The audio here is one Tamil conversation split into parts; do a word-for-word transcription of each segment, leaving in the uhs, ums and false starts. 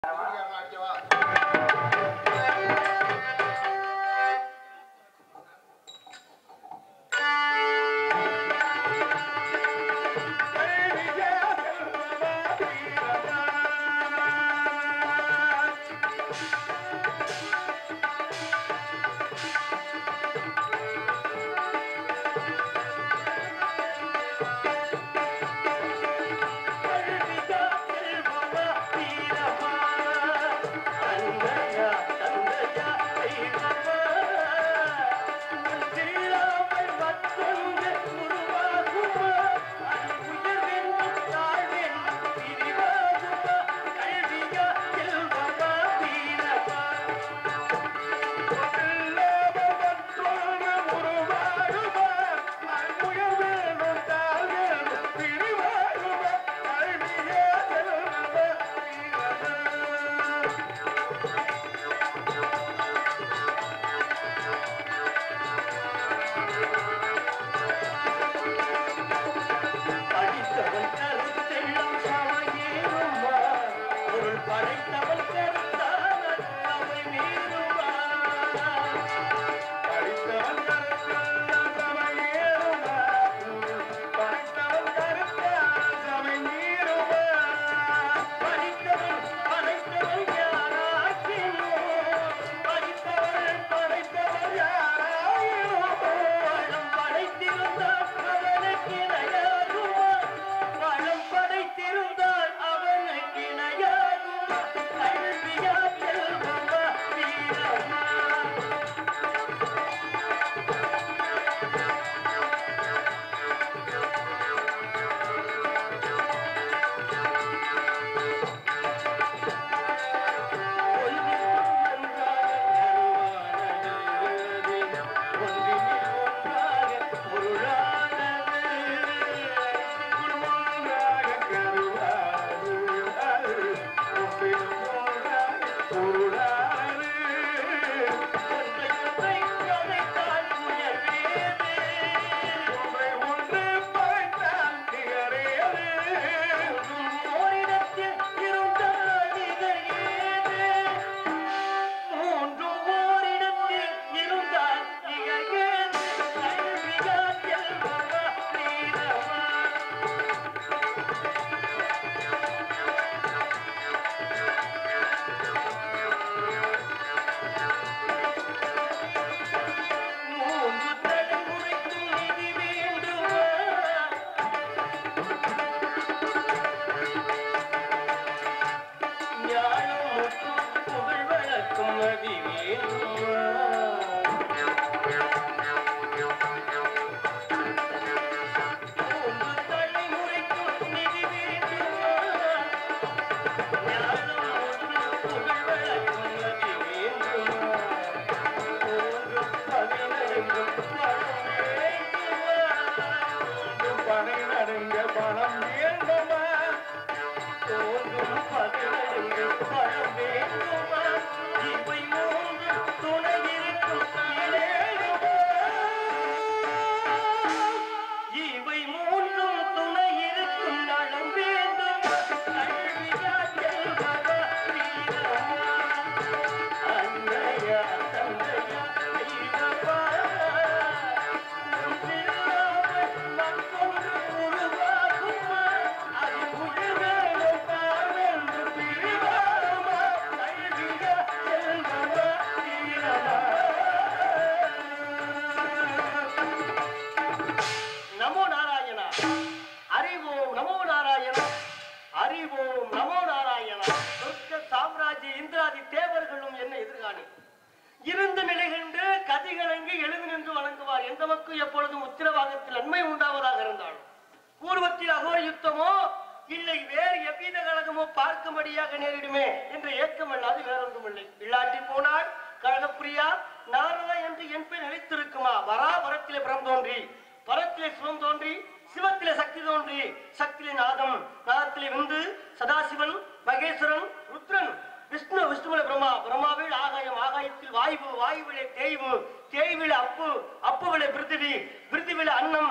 தேய்வு தேய்வில அப்பு அப்புவில பிருத்திவி பிருத்திவில அன்னம்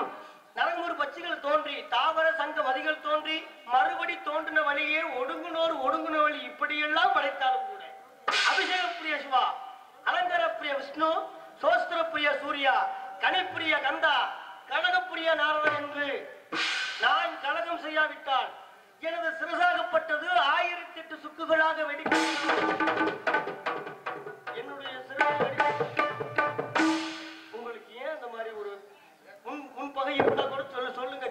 நரங்கூர் பட்சிகள் தோன்றி தாவர சங்க மதிகள் தோன்றி மறுபடி தோன்றின வழியே ஒடுங்குனோர் ஒடுங்குன வழி இப்படியெல்லாம் படைத்தாலும் கூட அபிஷேக பிரிய சிவா, அலங்கர பிரிய விஷ்ணு, சோஸ்திர பிரிய சூர்யா, கனிப்பிரிய கந்தா, கனகப்பிரிய நாரதன் என்று நான் கலகம் செய்யாவிட்டால் எனது சிறசாகப்பட்டது ஆயிரத்தி எட்டு சுக்குகளாக வெடிக்கும். என்னுடைய உங்களுக்கு ஏன் அந்த மாதிரி ஒரு முன் பகை இருந்தா கூட சொல்ல சொல்லுங்க.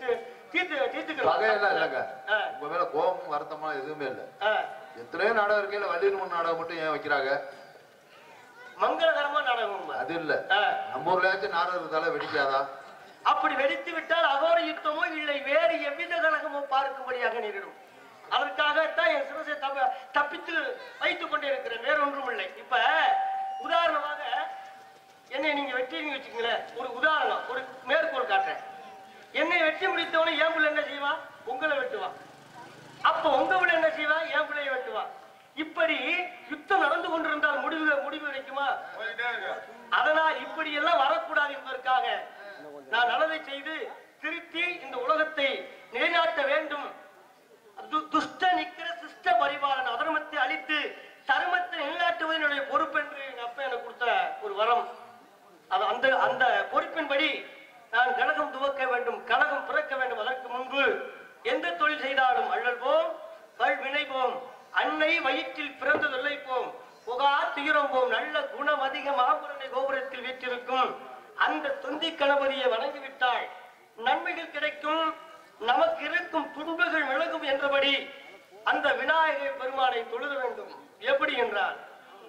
உங்க மேல கோபம் வருத்தமா எதுவுமே இல்ல. எத்தனையோ நாடகம் இருக்கையில வள்ளியம்மன் நாடகம் மட்டும் ஏன் வைக்கிறாங்க? மங்களகரமா நாடகம் அது இல்ல. நம்ம ஊர்லயாச்சும் நாடகம் இருந்தாலும் வெடிக்காதா? அப்படி வெடித்து விட்டால் அகோர யுத்தமோ இல்லை வேறு எவ்வித கழகமோ பார்க்கும்படியாக நேரிடும். அதற்காகத்தான் என் சிரசை தப்பித்து வைத்துக் கொண்டே இருக்கிறேன், வேற ஒன்றும் இல்லை. இப்ப உதாரணமாக என்னை நீங்க வெட்டி வச்சுக்கீங்களேன், ஒரு உதாரணம், ஒரு மேற்கோள் காட்டுறேன். என்னை வெட்டி முடித்தவனை என் பிள்ளை என்ன செய்வான்? உங்களை வெட்டுவான். அப்ப உங்க பிள்ளை என்ன செய்வா? என் பிள்ளையை வெட்டுவான். இப்படி யுத்தம் நடந்து கொண்டிருந்தால் முடிவு முடிவு கிடைக்குமா? அதனால் இப்படி எல்லாம் வரக்கூடாது என்பதற்காக நான் நல்லதை செய்து திருத்தி இந்த உலகத்தை நிலைநாட்ட வேண்டும். துஷ்ட நிக்கிற சிஷ்ட பரிபாலன், அதர்மத்தை அழித்து தர்மத்தை நிலைநாட்டுவது என்னுடைய பொறுப்பு என்று எங்க அப்பா எனக்கு கொடுத்த ஒரு வரம். அந்த அந்த பொறுப்பின்படி நான் கழகம் துவக்க வேண்டும், கழகம் பிறக்க வேண்டும். அதற்கு முன்பு எந்த தொழில் செய்தாலும் அள்ளல் போம், வல் வினைப்போம், அன்னை வயிற்றில் பிறந்து தொல்லைப்போம், புகா துயரம் போம், நல்ல குணம் அதிகம் ஆபரணை கோபுரத்தில் வீற்றிருக்கும் அந்த தொந்தி கணபதியை வணங்கிவிட்டால் நன்மைகள் கிடைக்கும், நமக்கு இருக்கும் துன்பங்கள் விலகும் என்றபடி அந்த விநாயகர் பெருமானை தொழுத வேண்டும். எப்படி என்றால்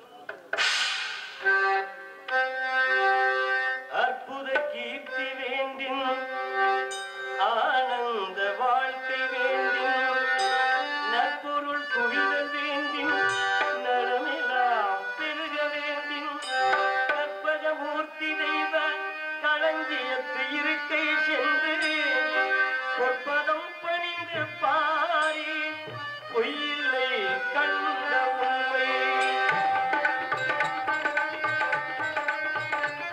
அற்புத கீர்த்தி வேண்டின், ஆனந்த வாழ்க்கை வேண்டின், நற்பொருள் குவிதல் வேண்டின், நலமெல்லாம் பெருக வேண்டின், கற்பகமூர்த்தி தெய்வ களஞ்சியத்து இருக்கை சென்று பொற்பதம் பணிந்து பாரி பொய்யில்லை கண்ட உண்மை.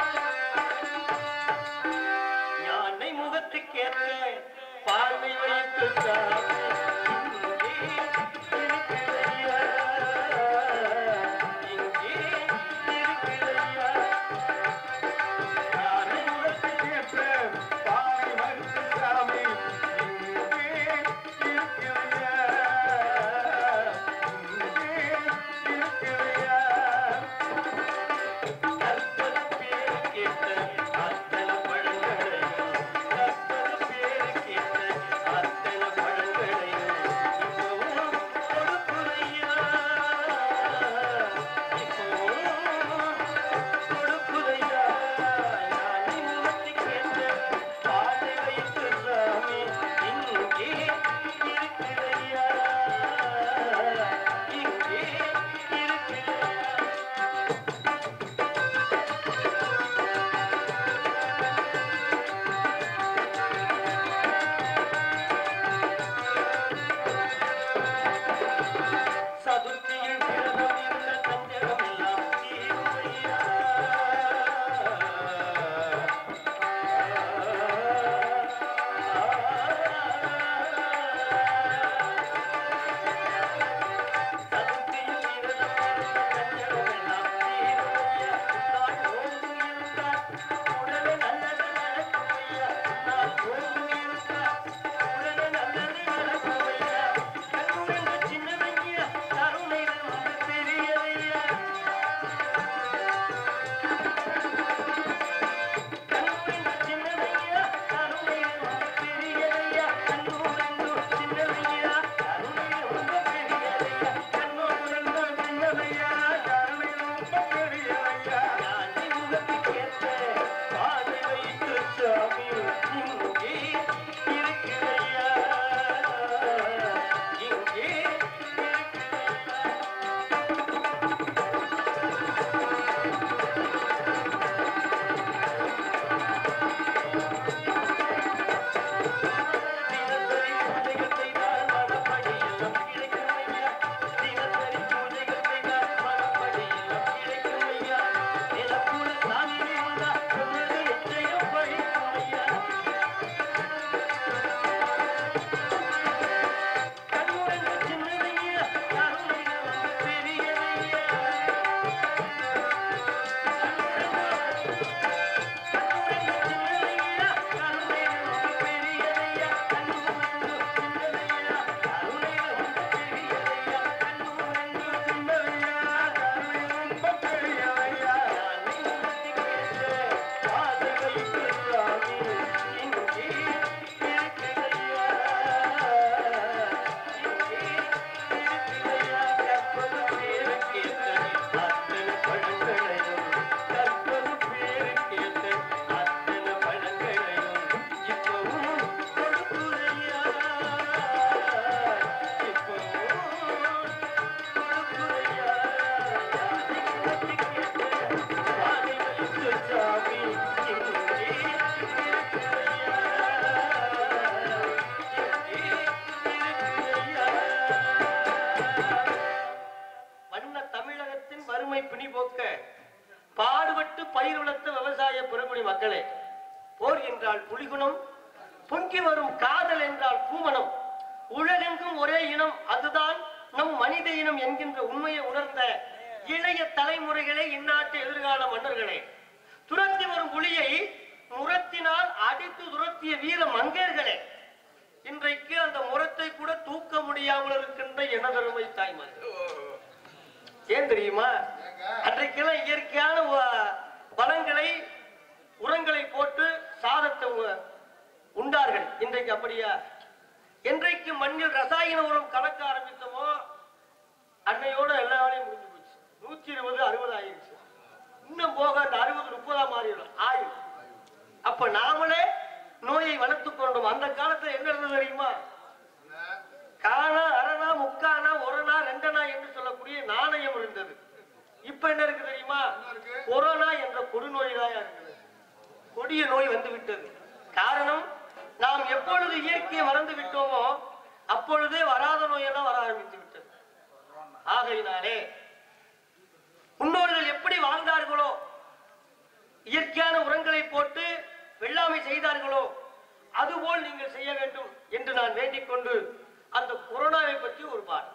வறுமை பிணி போக்க பாடுபட்டு பயிர் வளர்த்த விவசாய பெருங்குடி மக்களே, போர் என்றால் புலிகுணம், பொங்கி வரும் காதல் என்றால் பூமணம், உலகெங்கும் ஒரே இனம், அதுதான் நம் மனித இனம் என்கின்ற உண்மையை உணர்ந்த இளைய தலைமுறைகளே, இந்நாட்டு எதிர்கால மன்னர்களே, துரத்தி வரும் புலியை முரத்தினால் அடித்து துரத்திய வீர மங்கையர்களே, இன்றைக்கு அந்த முரத்தை கூட தூக்க முடியாமல் இருக்கின்ற எனதருமை தாய்மார். ஏன் தெரியுமா? அன்றைக்கெல்லாம் இயற்கையான வளங்களை உரங்களை போட்டு சாதத்தை உண்டார்கள். இன்றைக்கு அப்படியா? என்றைக்கு மண்ணில் ரசாயன உரம் கலக்க ஆரம்பித்தமோ அன்னையோட எல்லா வேலையும் முடிஞ்சு போச்சு. நூத்தி இருபது அறுபது ஆயிடுச்சு. இன்னும் போக அந்த அறுபது முப்பதா மாறிடும் ஆயுள். அப்ப நாமளே நோயை வளர்த்துக் கொண்டோம். அந்த காலத்துல என்ன இருந்தது தெரியுமா? காணா, அரணா, முக்கானா, ஒரணா, ரெண்டனா என்று சொல்லக்கூடிய நாணயம் இருந்தது. இப்ப என்ன இருக்கு தெரியுமா? கொரோனா என்ற கொடுநோய் தான் இருக்குது. கொடிய நோய் வந்து விட்டது. காரணம், நாம் எப்பொழுது இயற்கையை மறந்து விட்டோமோ அப்பொழுதே வராத நோயெல்லாம் வர ஆரம்பித்து விட்டது. ஆகையினாலே முன்னோர்கள் எப்படி வாழ்ந்தார்களோ, இயற்கையான உரங்களை போட்டு வெள்ளாமை செய்தார்களோ, அதுபோல் நீங்கள் செய்ய வேண்டும் என்று நான் வேண்டிக் கொண்டு அந்த கொரோனாவை பற்றி ஒரு பாடல்.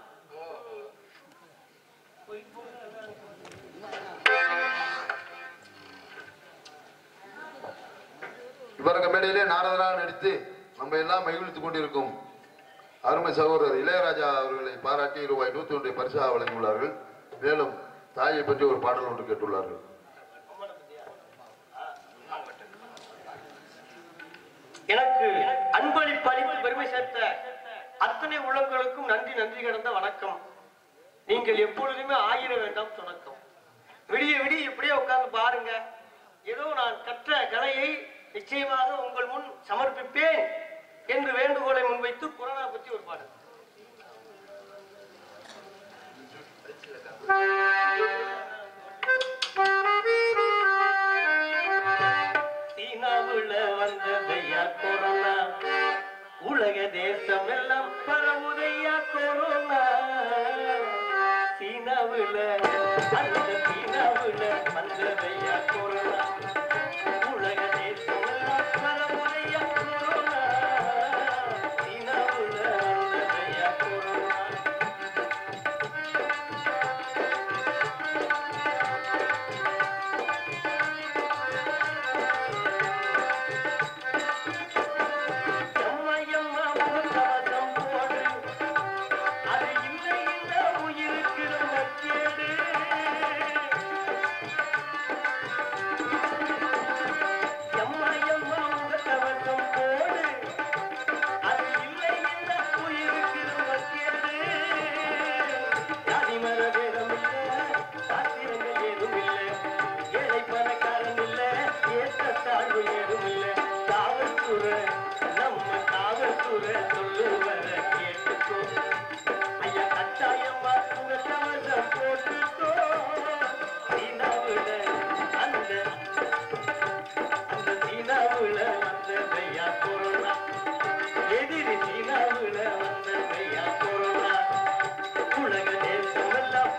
இவரங்க மேடையிலே நாரதராக நடித்து நம்ம எல்லாம் மகிழ்ந்து கொண்டிருக்கும் அருமை சகோதரர் இளையராஜா அவர்களை பாராட்டி ரூபாய் நூத்தி ஒன்றை பரிசாக வழங்கியுள்ளார்கள். மேலும் தாயை பற்றி ஒரு பாடல் ஒன்று கேட்டுள்ளார்கள். எனக்கு அன்பளிப்பு அளித்து பெருமை சேர்த்த அத்தனை உள்ளங்களுக்கும் நன்றி நன்றி கடந்த வணக்கம். நீங்கள் எப்பொழுதுமே ஆயிர வேண்டாம் துணக்கம். விடிய விடிய இப்படியே உட்கார்ந்து பாருங்க. ஏதோ நான் கற்ற கலையை நிச்சயமாக உங்கள் முன் சமர்ப்பிப்பேன் என்று வேண்டுகோளை முன்வைத்து கொரோனா பற்றி ஒரு பாடல். சீனாவுல வந்ததையா கொரோனா, உலக தேசம் எல்லாம் பரவுதையா கொரோனா. சீனாவுல அந்த சீனாவுல வந்ததையா கொரோனா, உலக தேசம் எல்லாம் பரவுதையா கொரோனா. சீனாவுல வந்ததையா கொரோனா. உலக தேசம் எல்லாம்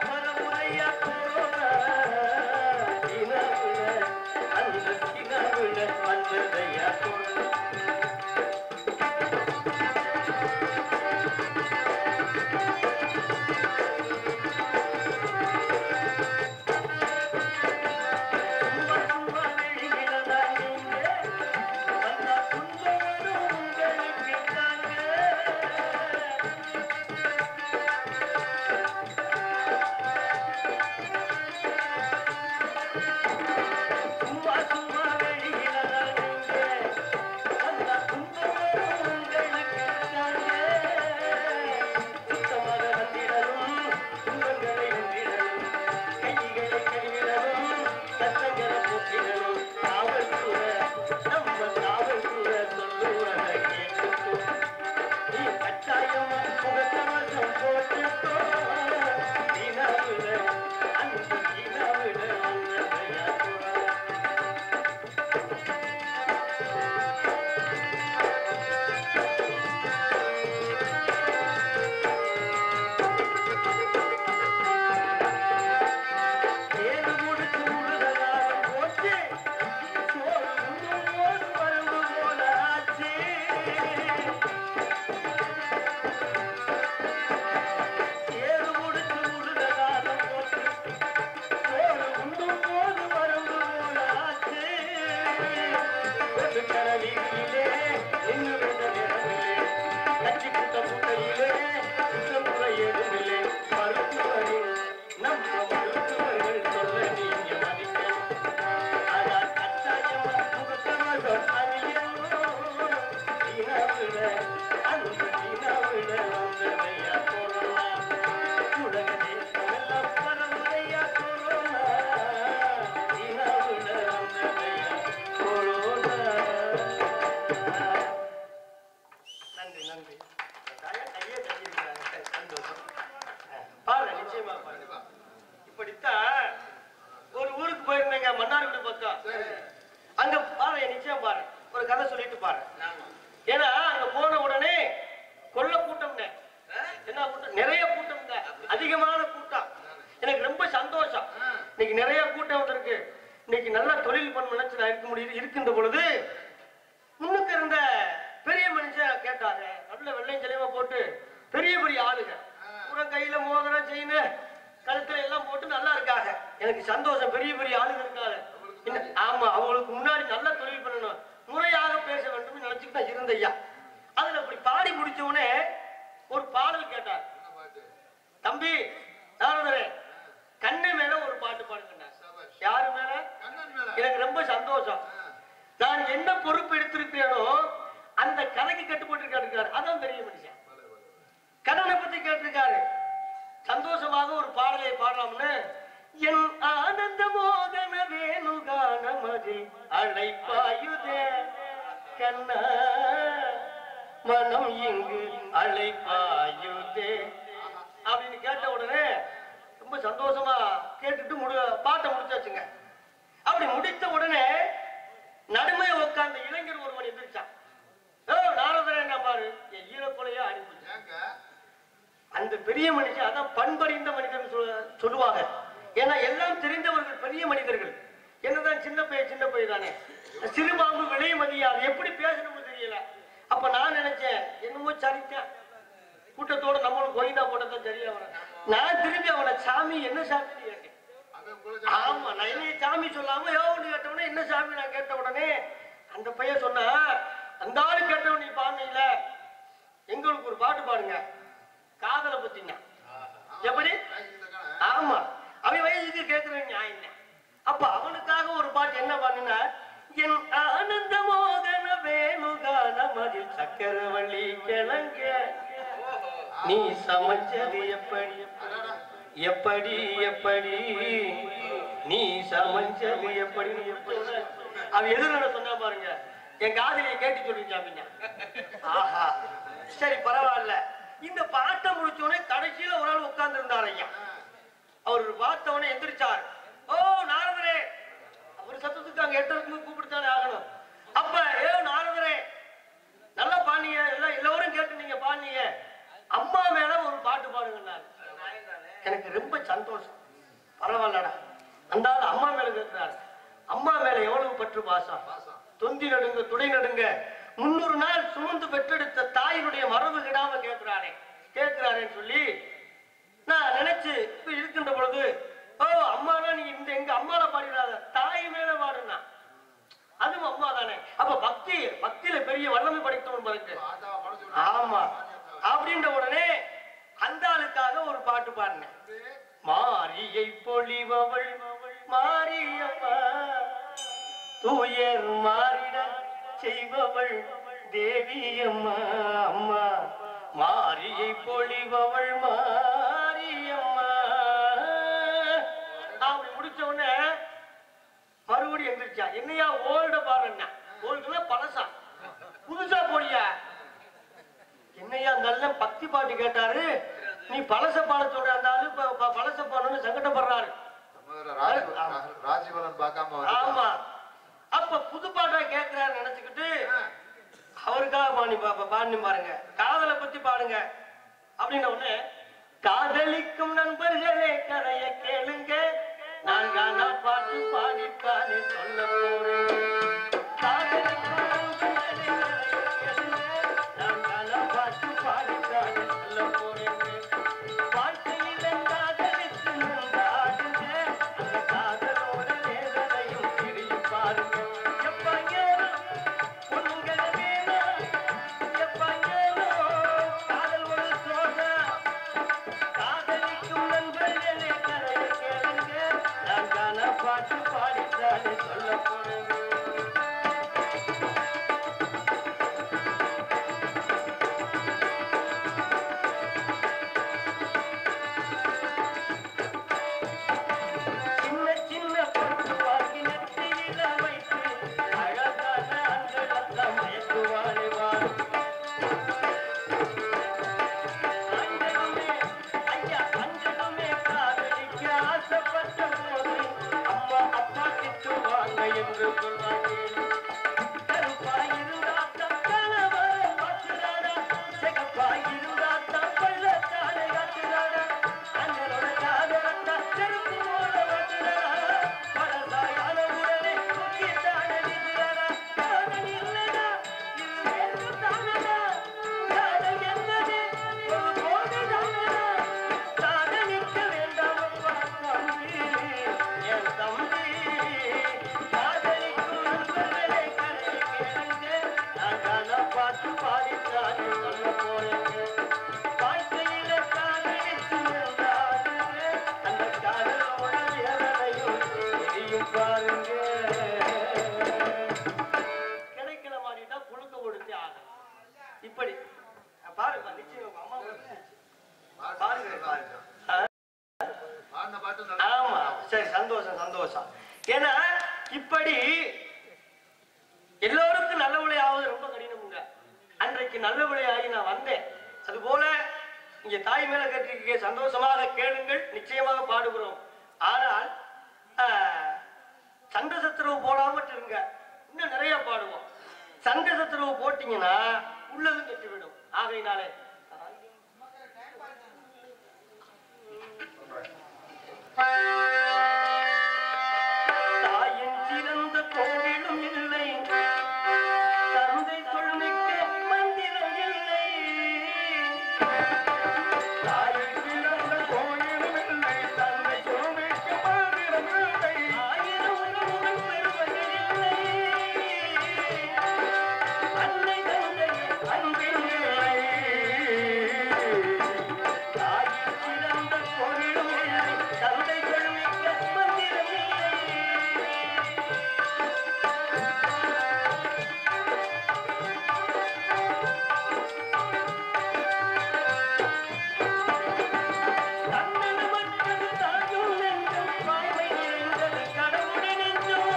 இன்னைக்கு நிறைய கூட்டம் வந்திருக்கு. இன்னைக்கு நல்லா தொழில் பண்ண நினைச்சு நான் இருக்க முடியுது. இருக்கின்ற பொழுது முன்னுக்கு இருந்த பெரிய மனுஷன் கேட்டாங்க, நல்ல வெள்ளையும் செலவா போட்டு பெரிய பெரிய ஆளுங்க பூரா கையில மோதிரம் செயின் கழுத்துல எல்லாம் போட்டு நல்லா இருக்காங்க. எனக்கு சந்தோஷம், பெரிய பெரிய ஆளுங்க இருக்காங்க. ஆமா, அவங்களுக்கு முன்னாடி நல்லா தொழில் பண்ணணும், முறையாக பேச வேண்டும் நினைச்சுட்டு நான் இருந்த ஐயா. அதுல அப்படி பாடி முடிச்ச உடனே ஒரு பாடல் கேட்டார். தம்பி நாரதரே, கண்ணை மேல ஒரு பாட்டு பாடுங்க. யாரு மேல? எனக்கு ரொம்ப சந்தோஷம். நான் என்ன பொறுப்பு எடுத்திருக்கிறேனோ அந்த கதைக்கு கட்டுப்பட்டு இருக்காரு. அதான் பெரிய மனுஷன். கடனை பத்தி கேட்டிருக்காரு. சந்தோஷமாக ஒரு பாடலை பாடலாம்னு, என் ஆனந்த மோகன வேணுகான மதி அழைப்பாயுதே கண்ணா, மனம் இங்கு அழைப்பாயுதே அப்படின்னு கேட்ட உடனே ரொம்ப சந்தோஷமா கேட்டுட்டு முடி பாட்டை முடிச்சாச்சுங்க. அப்படி முடித்த உடனே நடுமையை உட்கார்ந்த இளைஞர் ஒருவன் எதிர்ச்சான். ஓ நாரதரன் என்ன பாரு, என் ஈழக்கொலையா அனுப்பி. அந்த பெரிய மனுஷன் அதான் பண்பறிந்த மனிதன் சொல்லுவாங்க. ஏன்னா எல்லாம் தெரிந்தவர்கள் பெரிய மனிதர்கள். என்னதான் சின்ன பையன் சின்ன பையன் தானே, சிறுபாம்பு விளைய மதியாது, எப்படி பேசணும்னு தெரியல. அப்ப நான் நினைச்சேன் என்னமோ சரித்தேன், கூட்டத்தோட நம்மளும் கோயிந்தா போட்டதான் சரியா வர. நான் திரும்பி அவனை சாமி என்ன சாமி கேட்டேன். ஆமா, நான் என்ன சாமி சொல்லாம யோன்னு கேட்டவனே என்ன சாமி நான் கேட்ட உடனே அந்த பையன் சொன்னா, அந்த ஆளு கேட்டவன் நீ பாடுனீங்கள, எங்களுக்கு ஒரு பாட்டு பாடுங்க காதலை பத்திங்க. எப்படி? ஆமா, அவன் வயசுக்கு கேட்கிறேன் நியாயம். அப்ப அவனுக்காக ஒரு பாட்டு என்ன பாடுனா, என் ஆனந்த மோகன வேணுகான மதில் சக்கரவள்ளி கிழங்க நீ சமைச்சது எப்படி எப்படி எப்படி நீ சமைச்சது எப்படி எப்படி. அவன் எதிர சொன்னா பாருங்க, என் காதலியை கேட்டு சொல்லிச்சாமிங்க. ஆஹா, சரி பரவாயில்ல. இந்த பாட்டை முடிச்சோடனே கடைசியில ஒரு ஆள் உட்கார்ந்து இருந்தார் ஐயா. அவர் பார்த்தவனே எந்திரிச்சார். ஓ நாரதரே, அவர் சத்தத்துக்கு அங்க எட்டருக்கு கூப்பிட்டுத்தானே ஆகணும். அப்ப ஏ நாரதரே, நல்லா பாடினீங்க, எல்லாம் எல்லோரும் கேட்டு நீங்க பாடினீங்க, அம்மா மேல ஒரு பாட்டு பாடுங்க. எனக்கு ரொம்ப சந்தோஷம். பரவாயில்லடா, அந்த ஆள் அம்மா மேல கேட்கிறாரு. அம்மா மேல எவ்வளவு பற்று பாசம், தொந்தி நடுங்க துடை நடுங்க, முன்னூறு நாள் சுமந்து பெற்றெடுத்த தாயினுடைய மரபு கிடாம கேட்கிறானே கேட்கிறாரேன்னு சொல்லி நான் நினைச்சு இப்ப இருக்கின்ற பொழுது, ஓ அம்மானா நீ இந்த எங்க அம்மால பாடிடாத, தாய் மேல பாடுனா அதுவும் அம்மா தானே. அப்ப பக்தி பக்தியில பெரிய வல்லமை படைத்தவன் பாருங்க. ஆமா, அப்படின்ற உடனே அந்த ஆளுக்காக ஒரு பாட்டு பாடினேன். மாரியை பொழிபவள் மாரியம்மா, தூயர் மாறிட செய்பவள் தேவியம்மா, அம்மா மாரியை பொழிபவள் மாரியம்மா. அப்படி முடிச்ச உடனே மறுபடியும் எந்திரிச்சா. என்னையா ஓல்ட பாருன்னா, ஓல்டுல பழசா புதுசா போடியா. என்னையா நல்ல பக்தி பாட்டு கேட்டாரு, நீ பழச பாட சொல்ற. அந்த ஆளு பழச பாடணும்னு சங்கடப்படுறாரு. ஆமா, அப்ப புது பாட்டா கேட்கிறாரு நினைச்சுக்கிட்டு அவருக்காக பாணி பாடி பாருங்க, காதலை பத்தி பாடுங்க அப்படின்ன உடனே, காதலிக்கும் நண்பர்களே கதைய கேளுங்க, நான் கானா பாட்டு பாடித்தானே சொல்ல போறேன். காதலிக்கும் நண்பர்களே கதைய கேளுங்க, நான் கானா பாட்டு பாடித்தானே சொல்ல போறேன். வாழ்க்கையில காதலித்து நந்தாடுங்க, அந்த காதலோட வேதனையும் தெரியும் பாருங்க. காதலிக்கும் நண்பர்களே கரைய ஆமா சரி சந்தோஷம் சந்தோஷம். ஏன்னா இப்படி எல்லோருக்கும் நல்ல விளையாவது ரொம்ப கடினமுங்க. அன்றைக்கு நல்ல விளையாகி நான் வந்தேன். அது போல இங்க தாய் மேல கட்டிருக்க சந்தோஷமாக கேளுங்கள், நிச்சயமாக பாடுகிறோம். ஆனால் சண்டை சத்துரவு போடாமட்டு இருங்க, இன்னும் நிறைய பாடுவோம். சண்டை சத்துரவு போட்டீங்கன்னா உள்ளதும் கெட்டுவிடும். ஆகையினாலே தாயின் சிறந்த கோவிலும் இல்லை, தந்தை சொல்மிக்க மந்திரம் இல்லை. தாயின் சிறந்த கோவிலும் இல்லை, தந்தை சொல்மிக்க மந்திரம் இல்லை. ஆயிரம் உணவுடன் பெறுவது இல்லை, அன்னை தந்தை அன்பில் இல்லை. தாயின் சிறந்த கோவிலும் இல்லை, தந்தை சொல்மிக்க மந்திரம் இல்லை. தன்னலமற்றது தாயும் நெஞ்சம், வாய்மை நிறைந்தது கடவுளின் நெஞ்சம்.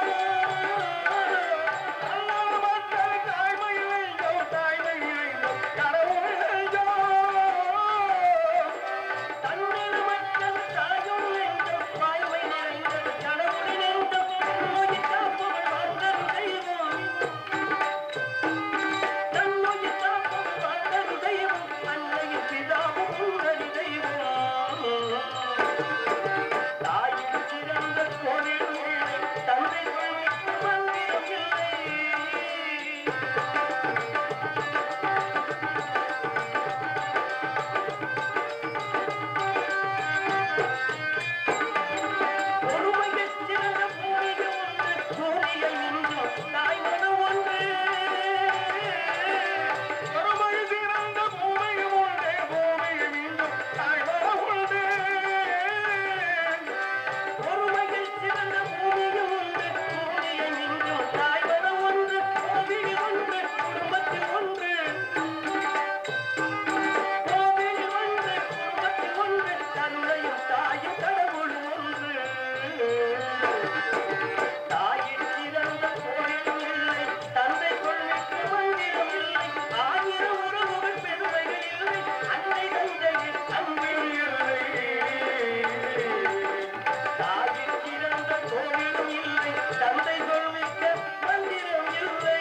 தன்னலமற்றது தாய்மை நெஞ்சம், தாய்மை நிறைந்தது கடவுளின் நெஞ்சம். தன்னலமற்றது தாயும் நெஞ்சம், வாய்மை நிறைந்தது கடவுளின் நெஞ்சம். நோய் காப்பவள் வாழ்ந்தது தெய்வம், தன்னுயிர் காப்பவள் வாழ்ந்தது தெய்வம். அன்னையின் பிதாவும் உன்னதி தெய்வம். தாயின் சிறந்த கோவிலும் இல்லை, தந்தை சொல்மிக்க மந்திரம் இல்லை. பொறுமையில் சிறந்த பூமிக்கு ஒன்று, பூமியை மிஞ்சும் தாய் மனம் ஒன்று. பொறுமையில் சிறந்த பூமிக்கு ஒன்று, பூமியை மிஞ்சும் தாய் மனம் ஒன்று. பொறுமையில் சிறந்த பூமிக்கு ஒன்று, பூமியை மிஞ்சும் தாய் மனம் ஒன்று. கோவில் ஒன்று, குடும்பத்தில் ஒன்று. கோவில் ஒன்று, குடும்பத்தில் ஒன்று. தந்தையும் தாயும் கடவுள் ஒன்று. தாயின் சிறந்த கோவிலும் இல்லை, தந்தை சொல்மிக்க மந்திரம் இல்லை. ஆயிரம் உறவுகள் பெருமைகள் இல்லை, அன்னை தந்தையின் அன்பில் இல்லை. தாயின் சிறந்த கோவிலும் இல்லை, தந்தை சொல்மிக்க மந்திரம் இல்லை.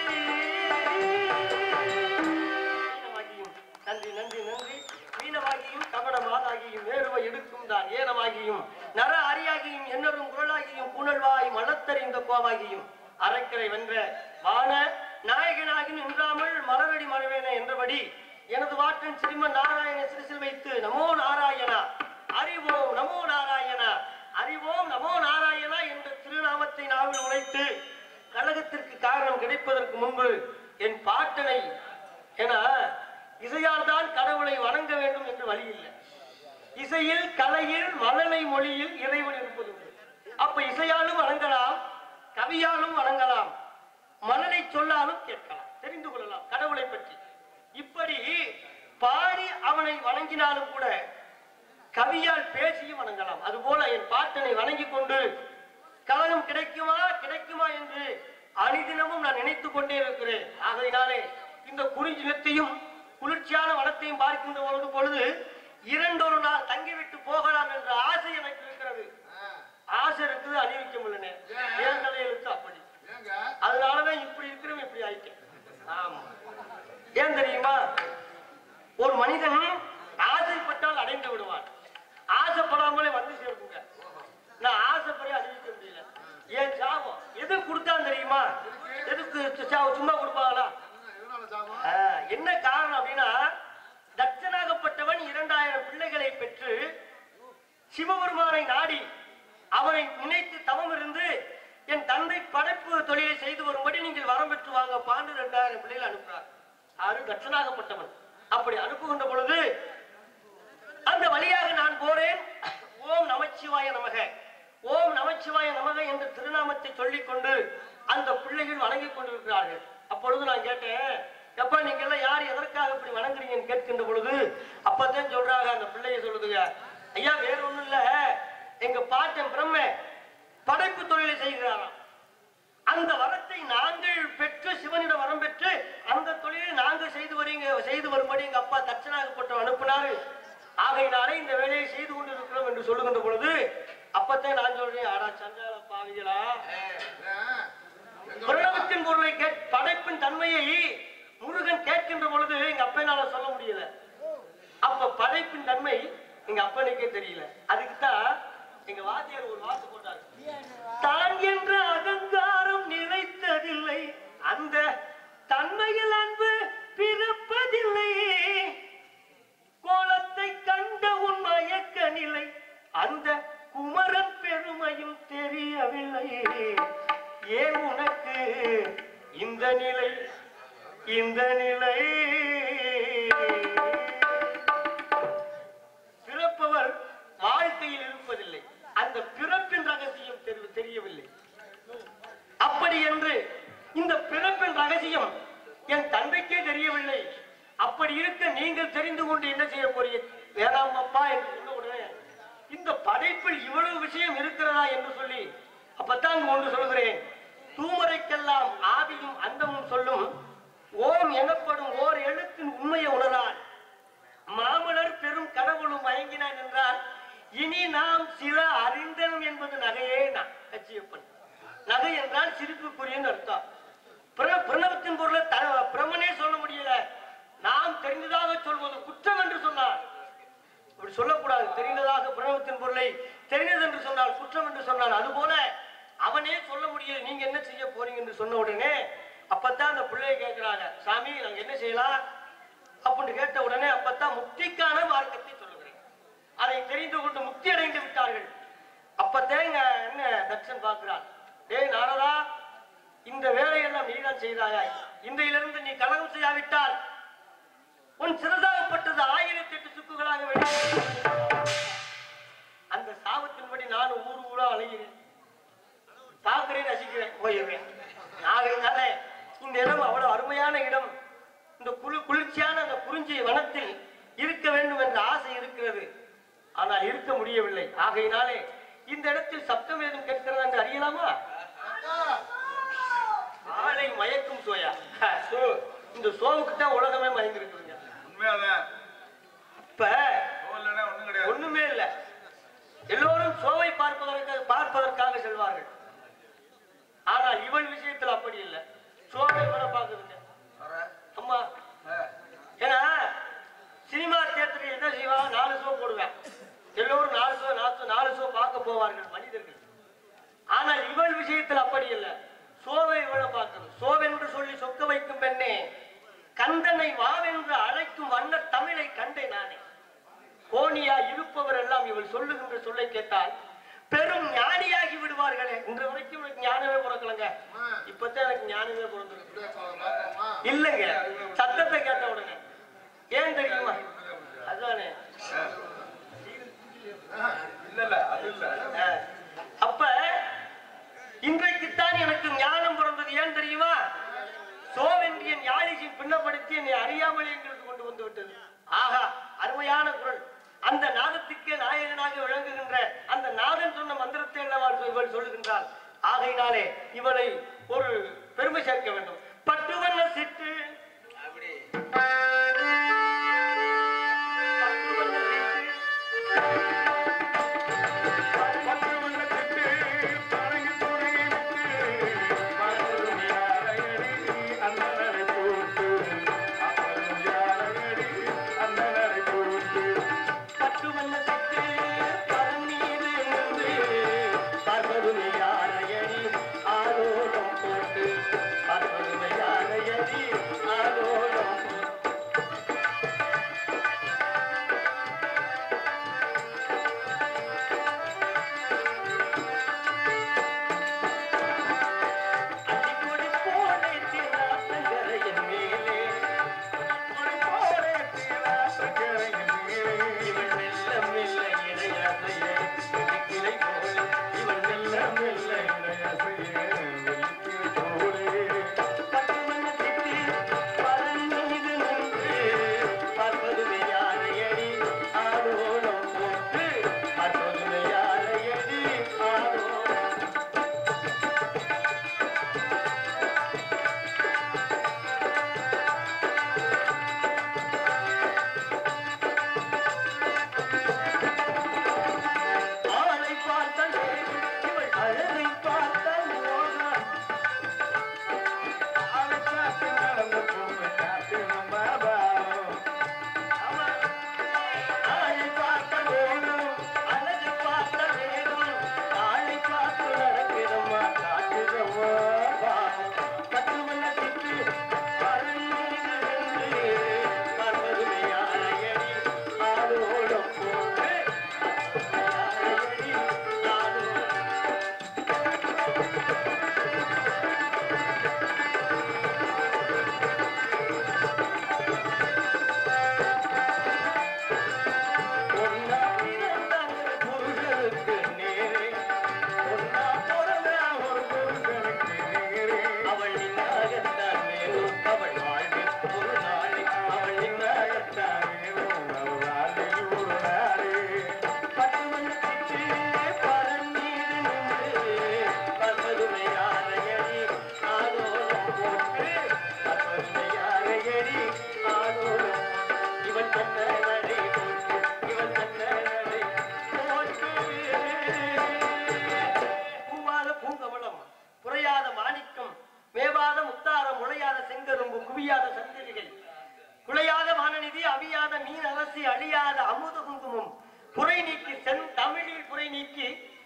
நன்றி நன்றி நன்றி. வீணமாகியும் கபடமாதாகியும் வேறுவை எடுக்கும் தான் ஏனமாகியும் நர அரியாகியும் என்னரும் குரலாகியும் புனல்வாய் மலத்தறிந்த கோவாகியும் அரைக்கரை வென்ற வான நாயகனாகி நின்றாமல் மலரடி மழவேன என்றபடி எனது வாற்றின் சிறுமன் நாராயண சிறுசில் வைத்து நமோ நாராயணா அறிவோம் நமோ நாராயணா அறிவோம் நமோ நாராயணா என்ற திருநாமத்தை நாவில் உழைத்து கழகத்திற்கு காரணம் கிடைப்பதற்கு முன்பு என் பாட்டனை என இசையால் தான் கடவுளை வணங்க வேண்டும் என்று வழி இல்லை. இசையில் கலையில் மழலை மொழியில் இறைவன் இருப்பது. அப்ப இசையாலும் வணங்கலாம், கவியாலும் வணங்கலாம், மழலை சொல்லாலும் கேட்கலாம், தெரிந்து கொள்ளலாம் கடவுளை பற்றி. இப்படி பாடி அவனை வணங்கினாலும் கூட கவியால் பேசியும் வணங்கலாம். அதுபோல என் பாட்டனை வணங்கி கொண்டு கழகம் கிடைக்குமா கிடைக்குமா என்று அனிதினமும் நான் நினைத்துக் கொண்டே இருக்கிறேன். ஆகையினாலே இந்த குறிஞ்சினத்தையும் குளிர்ச்சியான வனத்தையும் பார்க்கின்ற பொழுது பொழுது இரண்டொரு நாள் தங்கிவிட்டு போகலாம் என்ற ஆசை எனக்கு இருக்கிறது. ஆசை இருக்குது, அணிவிக்க முடியல. ஏன் தலையெழுத்து அப்படி. அதனாலதான் இப்படி இருக்கிறவன் இப்படி ஆயிட்டேன். ஆமா, ஏன் தெரியுமா? ஒரு மனிதன் ஆசைப்பட்டால் அடைந்து விடுவான், ஆசைப்படாமலே வந்து சேர்க்குங்க. நான் ஆசைப்படி அணிவிக்க முடியல. ஏன் சாபம் எது கொடுத்தான் தெரியுமா? எதுக்கு சும்மா கொடுப்பாங்களா? என்ன காரணம் அப்படின்னா, தட்சனாகப்பட்டவன் இரண்டாயிரம் பிள்ளைகளை பெற்று சிவபெருமானை நாடி அவனை நினைத்து தவம் இருந்து என் தந்தை படைப்பு தொழிலை செய்து வரும்படி நீங்கள் வரம் பெற்று வாங்க பாண்டு இரண்டாயிரம் பிள்ளைகள் அனுப்புறார். ஆறு தட்சனாகப்பட்டவன். அப்படி அனுப்புகின்ற பொழுது அந்த வழியாக நான் போறேன். ஓம் நமச்சிவாய நமக, ஓம் நமச்சிவாய நமக என்ற திருநாமத்தை சொல்லிக் கொண்டு அந்த பிள்ளைகள் வணங்கிக் கொண்டிருக்கிறார்கள். அப்பொழுது நான் கேட்டேன், எப்ப நீங்க எல்லாம் யார் எதற்காக இப்படி வணங்குறீங்கன்னு கேட்கின்ற பொழுது அப்பதான் சொல்றாங்க, அந்த பிள்ளைய சொல்லுதுங்க, ஐயா வேற ஒண்ணும் இல்ல, எங்க பாட்டன் பிரம்ம படைப்பு தொழிலை செய்கிறாராம். அந்த வரத்தை நாங்கள் பெற்று சிவனிடம் வரம் பெற்று அந்த தொழிலை நாங்கள் செய்து வரீங்க செய்து வரும்படி எங்க அப்பா தட்சணாகப்பட்டு அனுப்பினாரு. ஆகையினாலே இந்த வேலையை செய்து கொண்டிருக்கிறோம் என்று சொல்லுகின்ற பொழுது அப்பத்தான் நான் சொல்றேன், ஆடா சஞ்சால பாவிகளா, பிரணவத்தின் பொருளை படைப்பின் தன்மையை முருகன் கேட்கின்ற பொழுது எங்க அப்பனால சொல்ல முடியல. அப்ப படைப்பின் தன்மை எங்க அப்பனுக்கே தெரியல. அதுக்குதான் எங்க வாத்தியார் ஒரு வாக்கு போட்டார், தான் என்ற அகங்காரம் நிலைத்ததில்லை, அந்த தன்மையில் அன்பு பிறப்பதில்லை, கோலத்தை கண்ட உன் மயக்க நிலை, அந்த குமரன் பெருமையும் தெரியவில்லை, ஏன் உனக்கு இந்த நிலை இந்த நிலை. பிறப்பவர் வாழ்க்கையில் இருப்பதில்லை, அந்த பிறப்பின் ரகசியம் தெரியவில்லை. அப்படி என்று இந்த பிறப்பின் ரகசியம் என் தந்தைக்கே தெரியவில்லை. அப்படி இருக்க நீங்கள் தெரிந்து கொண்டு என்ன செய்ய போறீங்க? வேணாம் அப்பா என்று சொன்ன உடனே இந்த படைப்பில் இவ்வளவு விஷயம் இருக்கிறதா என்று சொல்லி அப்பத்தான் ஒன்று சொல்கிறேன், தூமரைக்கெல்லாம் ஆதியும் அந்தமும் சொல்லும் ஓம் எனப்படும் ஓர் எழுத்தின் உண்மையை உணரான், மாமலர் பெரும் கடவுளும் மயங்கினான் என்றால் இனி நாம் சில அறிந்தனும் என்பது நகையே. நான் கச்சியப்பன் நகை என்றால் சிரிப்புக்குரியன்னு அர்த்தம். பிரணவத்தின் பொருளை பிரமனே சொல்ல முடியல, நாம் தெரிந்ததாக சொல்வது குற்றம் என்று சொன்னார். அப்படி சொல்லக்கூடாது. தெரிந்ததாக பிரணவத்தின் பொருளை தெரிந்தது என்று சொன்னால் குற்றம் என்று சொன்னான். அதுபோல அவனே சொல்ல முடியல, நீங்க என்ன செய்ய போறீங்க என்று சொன்ன உடனே அப்பத்தான் அந்த பிள்ளையை கேட்கிறாங்க, சாமி நாங்க என்ன செய்யலாம் அப்படின்னு கேட்ட உடனே அப்பத்தான் முக்திக்கான மார்க்கத்தை சொல்லுகிறேன். அதை தெரிந்து கொண்டு முக்தி அடைந்து விட்டார்கள். அப்பத்தேங்க என்ன தட்சன் பார்க்கிறான், டேய் நாரதா, இந்த வேலையெல்லாம் நீதான் செய்தாயாய், இன்றையிலிருந்து நீ கலகம் செய்யாவிட்டால் உன் சிறதாகப்பட்டது ஆயிரத்தி எட்டு சுக்குகளாக வெளியே. அந்த சாபத்தின்படி நான் ஊர் ஊரா அலைகிறேன், பார்க்கிறேன், ரசிக்கிறேன், போயிருவேன். ஆகையினால இந்த இடம் அவ்வளவு அருமையான இடம். இந்த குளு குளிர்ச்சியான அந்த குறிஞ்சி வனத்தில் இருக்க வேண்டும் என்ற ஆசை இருக்கிறது, ஆனால் இருக்க முடியவில்லை. ஆகையினாலே இந்த இடத்தில் சப்தம் ஏதும் கேட்கிறதா என்று அறியலாமா? ஆளை மயக்கும் சோயா, இந்த சோவுக்கு தான் உலகமே மயங்கி இருக்குதுங்க. அப்ப ஒண்ணுமே இல்லை, எல்லோரும் சோவை பார்ப்பதற்காக பார்ப்பதற்காக செல்வார்கள். ஆனால் இவன் விஷயத்தில் அப்படி இல்லை, சோவை கூட பார்க்குதுங்க. அம்மா ஏன்னா சினிமா தியேட்டரில் என்ன செய்வாங்க, நாலு ஷோ போடுவேன், எல்லோரும் நாலு ஷோ நாலு நாலு ஷோ பார்க்க போவார்கள் மனிதர்கள். ஆனால் இவள் விஷயத்தில் அப்படி இல்லை, சோவை இவளை பார்க்கணும். சோவென்று சொல்லி சொக்க வைக்கும் பெண்ணே, கந்தனை வாவென்று அழைக்கும் வண்ண தமிழை கண்டே நானே. கோணியா இருப்பவர் எல்லாம் இவள் சொல்லுகின்ற சொல்லை கேட்டால் பெரும் ஞானியாகி விடுவார்களே. இன்று வரைக்கும் எனக்கு ஞானமே பிறக்கலங்க, இப்பதான் எனக்கு ஞானமே பிறந்திருக்கு. இல்லைங்க, சத்தத்தை கேட்ட உடனே ஏன் தெரியுமா? அதுதானே. அப்ப இன்றைக்குத்தான் எனக்கு ஞானம் பிறந்தது. ஏன் தெரியுமா? சோவென்றிய ஞானியின் பின்னப்படுத்தி என்னை அறியாமல் எங்களுக்கு கொண்டு வந்து விட்டது. ஆகா, அருமையான குரல். அந்த நாதத்துக்கே நாயகனாக விளங்குகின்ற அந்த நாதன் சொன்ன மந்திரத்தை எல்லாம் இவள் சொல்லுகின்றாள். ஆகையினாலே இவளை ஒரு பெருமை சேர்க்க வேண்டும். பட்டுவண்ண சிட்டு பார்ப்பது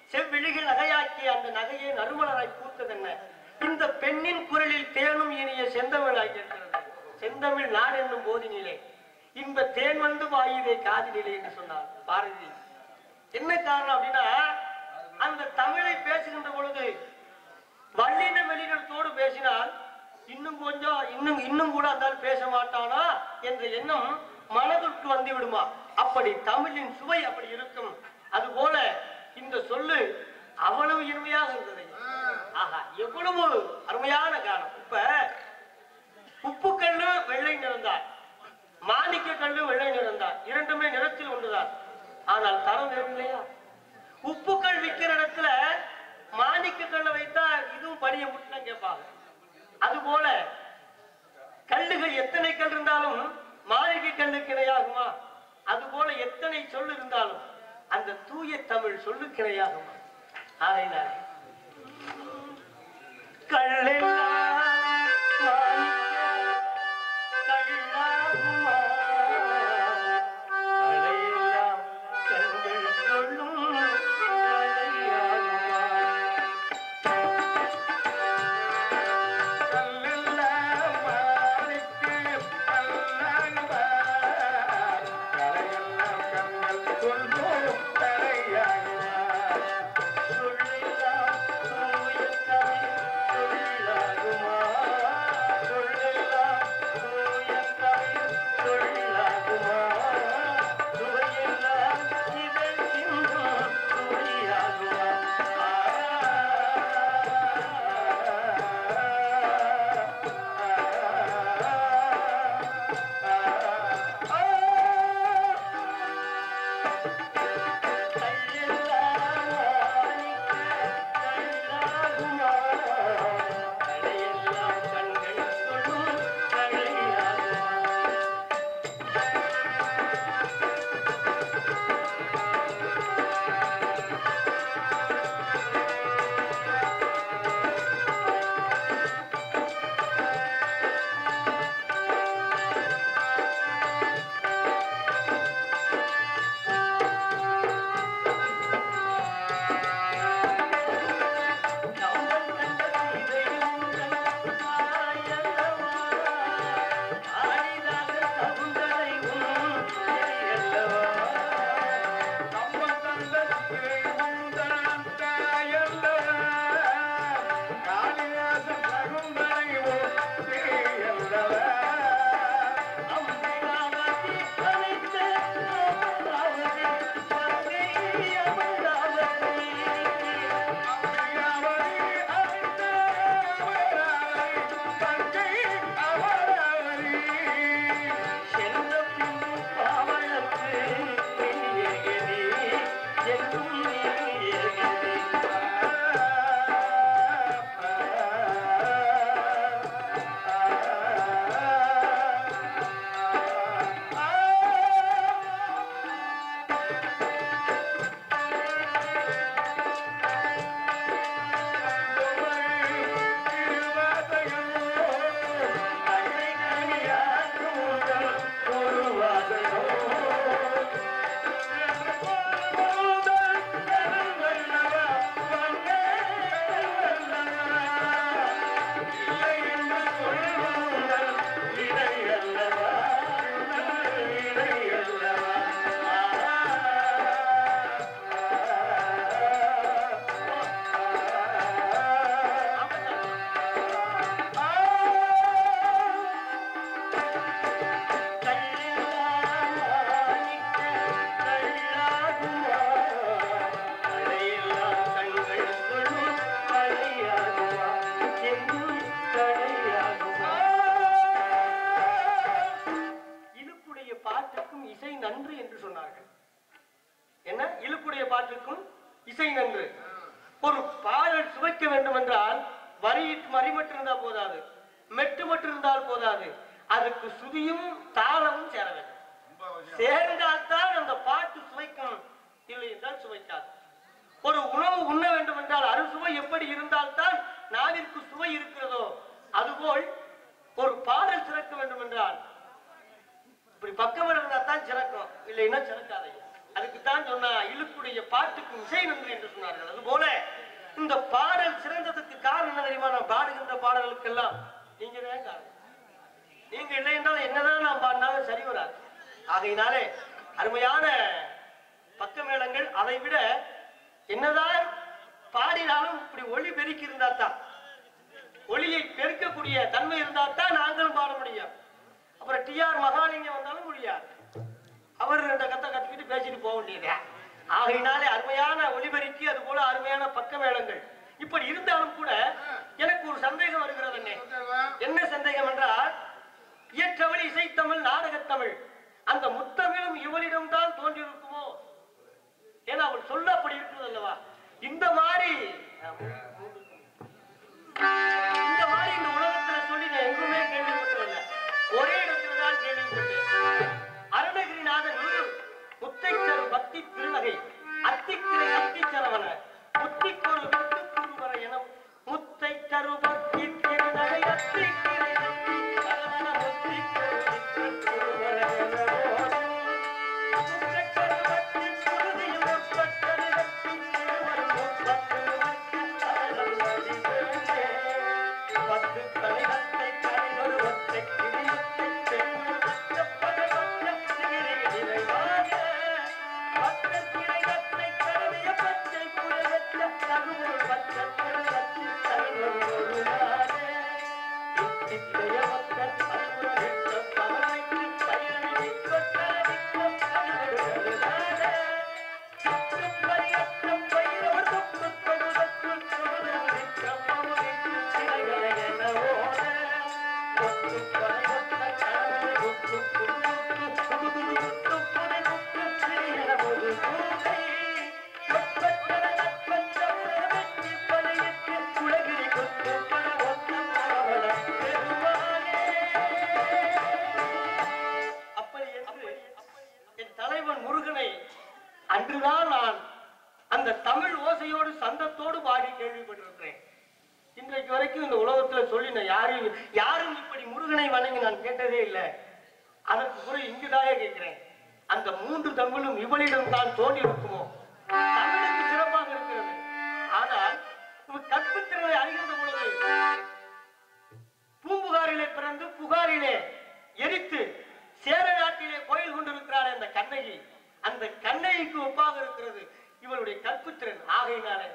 செவ்விழிகள் நகையாக்கிய அந்த நகையை நறுமலராய் பூத்ததென்ன? இந்த பெண்ணின் குரலில் தேனும் இனிய செந்தமிழாய் இருக்கிறது. செந்தமிழ் நாடு என்னும் போதினிலே இந்த தேன் வந்து வாயுதே காதினிலே என்று சொன்னார் பாரதி. என்ன காரணம் அப்படின்னா, அந்த தமிழை பேசுகின்ற பொழுது வல்லின வெளியிடத்தோடு பேசினால் இன்னும் கொஞ்சம் இன்னும் இன்னும் கூட அந்த பேச மாட்டானா என்ற எண்ணம் மனதிற்கு வந்து விடுமா. அப்படி தமிழின் சுவை அப்படி இருக்கும். அதுபோல இந்த சொல்லு அவ்வளவு இனிமையாக இருந்தது. ஆஹா, எவ்வளவு அருமையான காலம். இப்ப உப்பு கல்லு வெள்ளை நிறந்தான், மாணிக்க கல்லு வெள்ளை நிறந்தான், இரண்டுமே நிறத்தில் ஒன்றுதான். ஆனால் தரம் வேறு இல்லையா? உப்பு கல் விற்கிற இடத்துல மாணிக்க கல்லை வைத்தா இதுவும் பணிய முட்டுதான் கேட்பாங்க. அதுபோல கல்லுகள் எத்தனை கல் இருந்தாலும் மாணிக்க கல்லுக்கு இணையாகுமா? அதுபோல எத்தனை சொல் இருந்தாலும் அந்த தூய தமிழ் சொல்லுக்கு இணையாகுமா? ஆகையினாலே கல்லெல்லாம் கல்லாகுமா, கலையெல்லாம் கண்கள் சொல்லும் கலையாகுமா. கல்லெல்லாம் மாணிக்கு கல்லாகுமா, கலையெல்லாம் கண்கள் சொல்லும் கலையாகுமா. சொல்லெல்லாம் தூய தமிழ் சொல்லாகுமா, சொல்லெல்லாம் தூய தமிழ் சொல்லாகுமா. சுவையெல்லாம் இதழ் சிந்தும் சுவையாகுமா. பாட்டுக்கும் இசை நன்று. ஒரு பாடல் சுவைக்க வேண்டும் என்றால் வரி வரி மட்டும் இருந்தால் போதாது, மெட்டு மட்டும் இருந்தால் போதாது, அதுக்கு சுதியும் தாளமும் சேர வேண்டும். சேர்ந்தால்தான் அந்த பாட்டு சுவைக்கும், இல்லை என்றால் சுவைக்காது. ஒரு உணவு உண்ண வேண்டும் என்றால் அறுசுவை எப்படி இருந்தால்தான் நாவிற்கு சுவை இருக்கிறதோ அதுபோல் ஒரு பாடல் சிறக்க வேண்டும் என்றால் இப்படி பக்கம் இருந்தால் தான் சிறக்கும், இல்லைன்னா சிறக்காது. அதுக்கு அதைத்தான் சொன்னா இழுக்குடைய பாட்டுக்கு இசை நன்று என்று சொன்னார்கள். அதுபோல இந்த பாடல் சிறந்ததுக்கு காரணம் என்ன தெரியுமா? நான் பாடுகின்ற பாடல்களுக்கெல்லாம் நீங்க தான் காரணம். நீங்க இல்லை என்றால் என்னதான் நான் பாடினாலும் சரி வராது. ஆகையினாலே அருமையான பக்கமேளங்கள், அதை விட என்னதான் பாடினாலும் இப்படி ஒளி பெருக்கி இருந்தா தான், ஒளியை பெருக்கக்கூடிய தன்மை இருந்தா தான் நாங்களும் பாட முடியும். அப்புறம் டி ஆர் மகாலிங்கம் வந்தாலும் முடியாது. அவர் ரெண்ட கத்தை கத்திக்கிட்டு பேசிட்டு போக வேண்டியது. ஆகையினாலே அருமையான ஒளிபெருக்கி, அது போல அருமையான பக்கமேளங்கள். இப்படி இருந்தாலும் கூட எனக்கு ஒரு சந்தேகம் வருகிறது. என்ன சந்தேகம் என்றால், இயற்றவழி இசைத்தமிழ் நாடகத்தமிழ் அந்த முத்தமிழும் இவளிடம் தான் தோன்றியிருக்குமோ? ஏன்னா அவள் சொல்ல அப்படி இருக்குது அல்லவா? இந்த மாதிரி இந்த மாதிரி இந்த உலகத்துல சொல்லி நான் எங்குமே கேள்விப்பட்டதில்லை. ஒரே இடத்துல தான் கேள்விப்பட்டேன். அருணகிரிநாதன் முத்தைச்சர் பக்தி திருநகை அத்திக்கிரை அத்திச்சரவன முத்திக்கொரு விட்டுக்குருவர என முத்தை தரு பக்தி திருநகை அத்திக்கிரை அத்திச்சரவன முத்திக்கொரு விட்டுக்குருவர என முத்தைச்சர் பக்தி சுருதியும் முற்பட்டது பக்தி திருவரும் முற்பட்டது பத்து தலைவத்தை கரையொரு ஒற்றை கிளியத்தை பெண்ணுத்த பகவத்த சிகிரி நிறைவாக பத்தர் கிளையத்தை கரவிய பச்சை புயலத்த தகுமுள் பச்சை புயலத்தி தருவொரு நாளே இத்தித்தைய பத்தர் அன்புரித்த பவனைக்கு கையணி கொட்டவிக்கும் கவிதொரு நாளே சிற்றும் பரியற்றம் பயிரவர் தொப்பு தொகுதற்குள் தொகுதொழிற்ற பவனைக்கு சிலைகளை எனவோட ஒத்து படைவத்த கணவனை ஒத்து புதுமுத்து புதுமுத்து புதை முத்து சிறியன ஒரு பூதை ஒப்பற்றன நட்பற்ற பிரவெற்றி படையிற்கு உலகிரி கொத்து பட ஒத்து பரவல பெருமானே. அப்படி என்று என் தலைவன் முருகனை அன்றுதான் நான் அந்த தமிழ் ஓசையோடு சந்தத்தோடு பாடி கேள்விப்பட்டிருக்கிறேன். இன்றைக்கு வரைக்கும் இந்த உலகத்துல சொல்லி நான் யாரும் யாரும் இப்படி முருகனை வணங்கி நான் கேட்டதே இல்லை. அதற்கு கூட இங்குதாயே கேட்கிறேன், அந்த மூன்று தமிழும் இவளிடம் தான் தோன்றி இருக்குமோ? தமிழுக்கு சிறப்பாக இருக்கிறது. ஆனால் கற்புத்திறனை அறிகின்ற பொழுது பூம்புகாரிலே பிறந்து புகாரிலே எரித்து சேர நாட்டிலே கோயில் கொண்டிருக்கிறார் அந்த கண்ணகி. அந்த கண்ணகிக்கு ஒப்பாக இருக்கிறது இவளுடைய கற்புத்திறன். ஆகையினாலே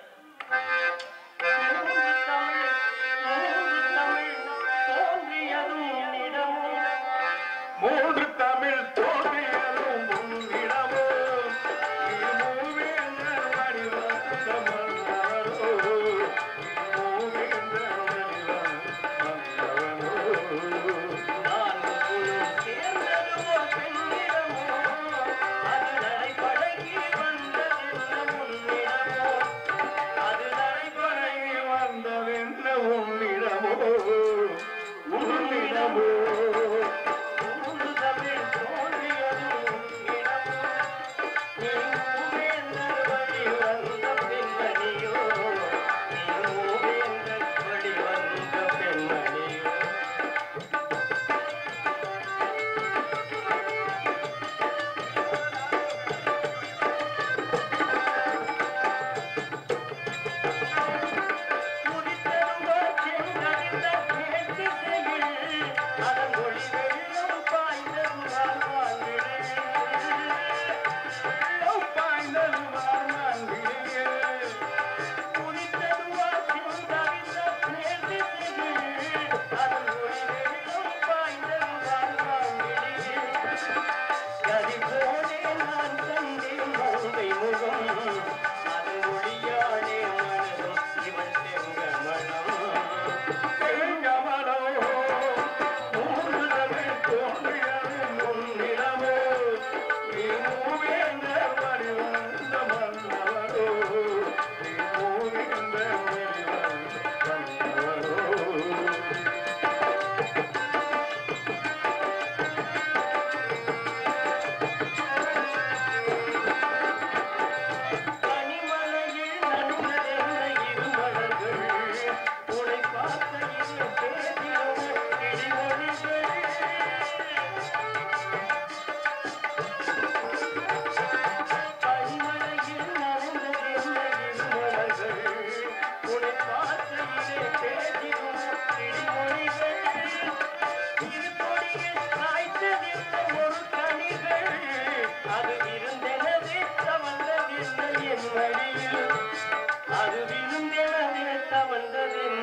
மூன்று தமிழ் தோன்றியதும் உன்னிடமோ மூவேந்தர் வடிவம் வந்தவனோ மூவேந்தர் வடிவம் வந்தவனோ நான் சேர்ந்ததுவோ பெண்ணிடமோ அது நடைபழகி வந்ததென்ன முன்னிடமோ அது நடைபழ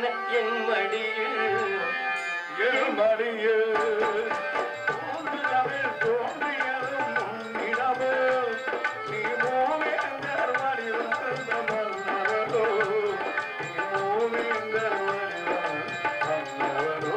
என் மடியில் என் மடியில் தோன்றியது தோன்றியதும் உன்னிடமோ நீ மூவேந்தர் வடிவம் தந்த மன்னவனோ நீ மூவேந்தர் வடிவம் மன்னவனோ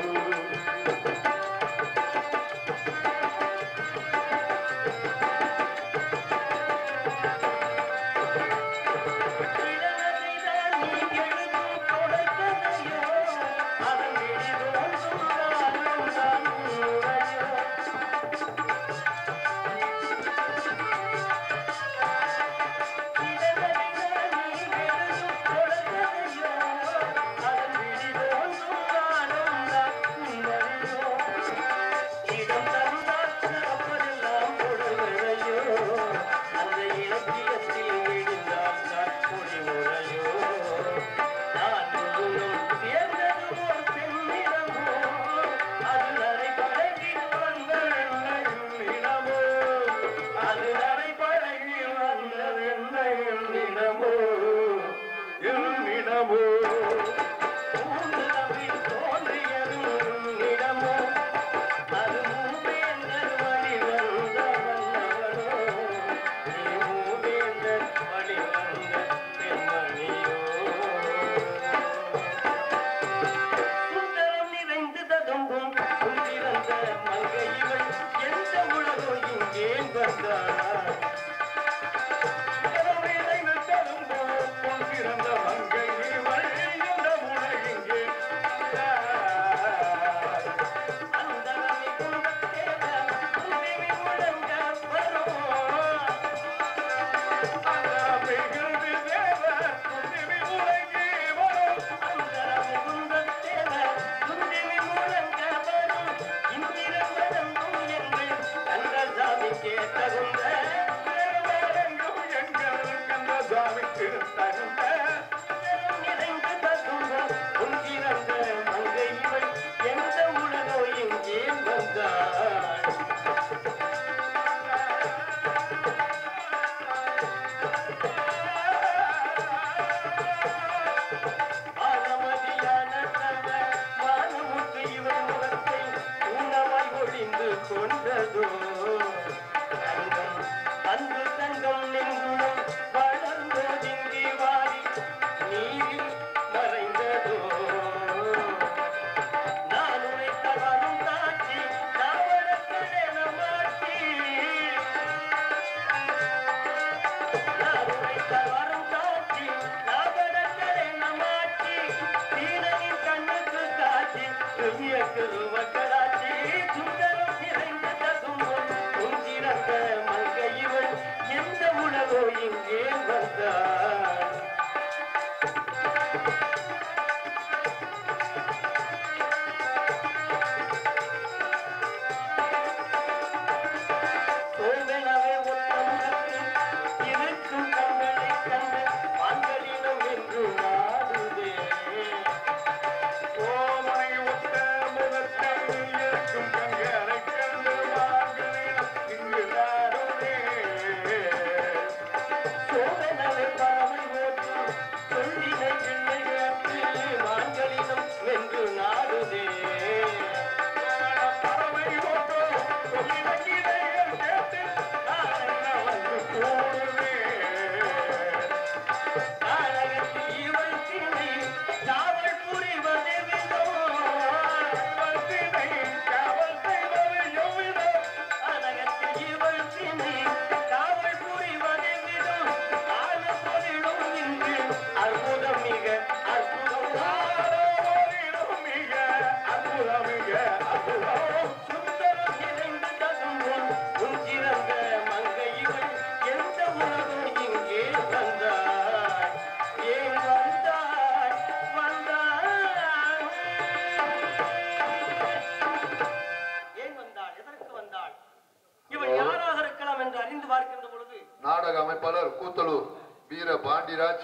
நாடக அமைப்பாளர் கூத்தலூர் வீர பாண்டிராஜ்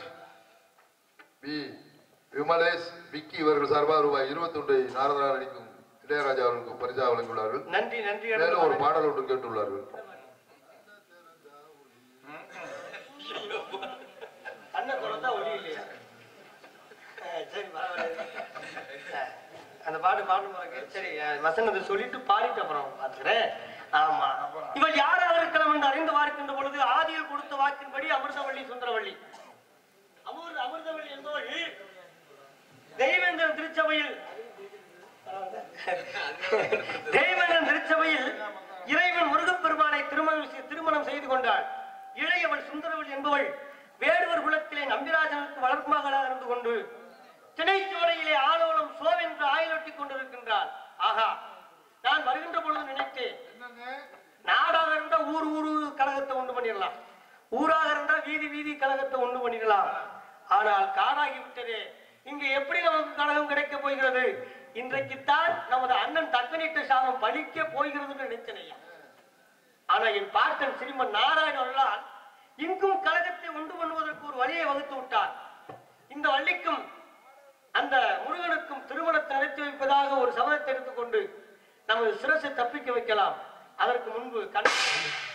பி விமலேஷ் விக்கி இவர்கள் சார்பாக ரூபாய் இருபத்தி ஒன்றை நாரதா நடிக்கும் இளையராஜா அவர்களுக்கு பரிசா வழங்கியுள்ளார்கள். நன்றி நன்றி. மேலும் ஒரு பாடல் ஒன்று கேட்டுள்ளார்கள். அண்ணன் தொடர்ந்தா ஒளி இல்லையா? சரி பரவாயில்ல. பாட்டு பாட்டு போறக்கு சரி வசனத்தை சொல்லிட்டு பாடிட்டு அப்புறம் பாத்துக்கிறேன். ஆமா, இவள் யாராக இருக்கலாம் என்று அறிந்து பார்க்கின்ற பொழுது ஆதியில் கொடுத்த வாக்கின்படி அமிர்தவள்ளி சுந்தரவள்ளி. அமிர்த அமிர்தவள்ளி என்பவள் தெய்வேந்திரன் திருச்சபையில் தெய்வேந்திரன் திருச்சபையில் இறைவன் முருகப்பெருமானை திருமணம் திருமணம் செய்து கொண்டாள். இளையவள் சுந்தரவள் என்பவள் வேடுவர் குலத்திலே நம்பிராஜனுக்கு வளர்ப்பு மகளாக இருந்து கொண்டு திணைச்சோலையிலே ஆலோலம் சோவென்று ஆயிலொட்டி கொண்டிருக்கின்றாள். ஆஹா, நான் வருகின்ற பொழுது நினைத்தேன், நாடாக இருந்தா ஊர் ஊரு கழகத்தை உண்டு பண்ணிடலாம், ஊராக இருந்தா வீதி வீதி கழகத்தை உண்டு பண்ணிடலாம். ஆனால் காடாகி விட்டதே, இங்க எப்படி நமக்கு கழகம் கிடைக்க போகிறது? இன்றைக்குத்தான் நமது அண்ணன் தக்கனிட்ட சாமம் பலிக்க போகிறது நினைத்தனையா. ஆனா என் பார்த்தன் ஸ்ரீமன் நாராயணன் இங்கும் கழகத்தை உண்டு பண்ணுவதற்கு ஒரு வழியை வகுத்து விட்டார். இந்த வள்ளிக்கும் அந்த முருகனுக்கும் திருமணத்தை நடத்தி வைப்பதாக ஒரு சபதத்தை எடுத்துக்கொண்டு நமது சிரசை தப்பிக்க வைக்கலாம். அதற்கு முன்பு கண்